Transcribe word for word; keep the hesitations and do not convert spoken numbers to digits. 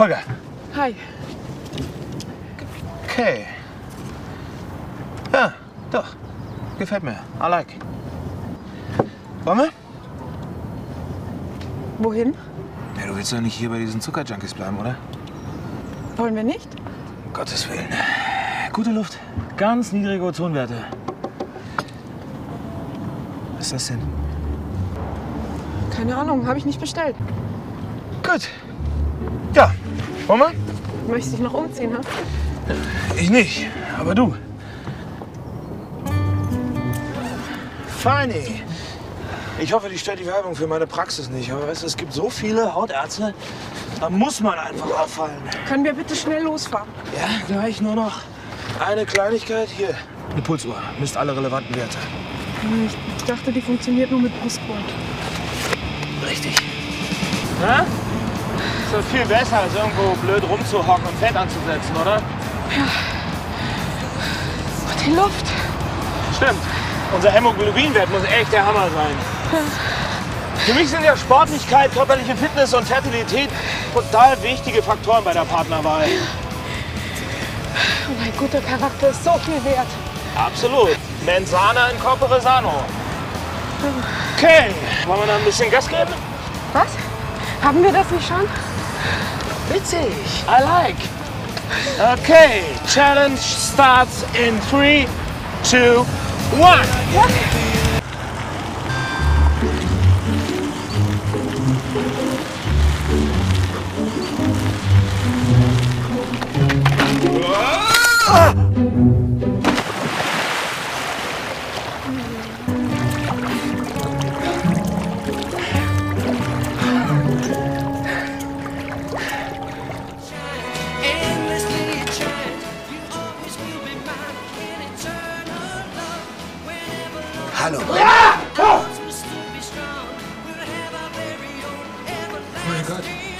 Holger. Hi. Okay. Ja, doch. Gefällt mir. I like. Wollen wir? Wohin? Ja, du willst doch nicht hier bei diesen Zuckerjunkies bleiben, oder? Wollen wir nicht? Um Gottes Willen. Gute Luft. Ganz niedrige Ozonwerte. Was ist das denn? Keine Ahnung, habe ich nicht bestellt. Gut. Ja, wollen wir? Möchtest du dich noch umziehen, ha? Ich nicht, aber du. Feini. Ich hoffe, die stört die Werbung für meine Praxis nicht. Aber weißt du, es gibt so viele Hautärzte, da muss man einfach auffallen. Können wir bitte schnell losfahren? Ja, gleich nur noch eine Kleinigkeit. Hier, eine Pulsuhr. Misst alle relevanten Werte. Ich dachte, die funktioniert nur mit Brustgurt. Richtig. Na? Ist doch viel besser, als irgendwo blöd rumzuhocken und Fett anzusetzen, oder? Ja. Oh, die Luft. Stimmt. Unser Hämoglobinwert muss echt der Hammer sein. Für mich sind ja Sportlichkeit, körperliche Fitness und Fertilität total wichtige Faktoren bei der Partnerwahl. Und ein guter Charakter ist so viel wert. Absolut. Mens sana in corpore sano. Okay, wollen wir da ein bisschen Gas geben? Was? Haben wir das nicht schon? Witzig. I like. Okay, challenge starts in three, two, one. Ja. Ah! Hallo. Ja! Oh! Oh mein Gott.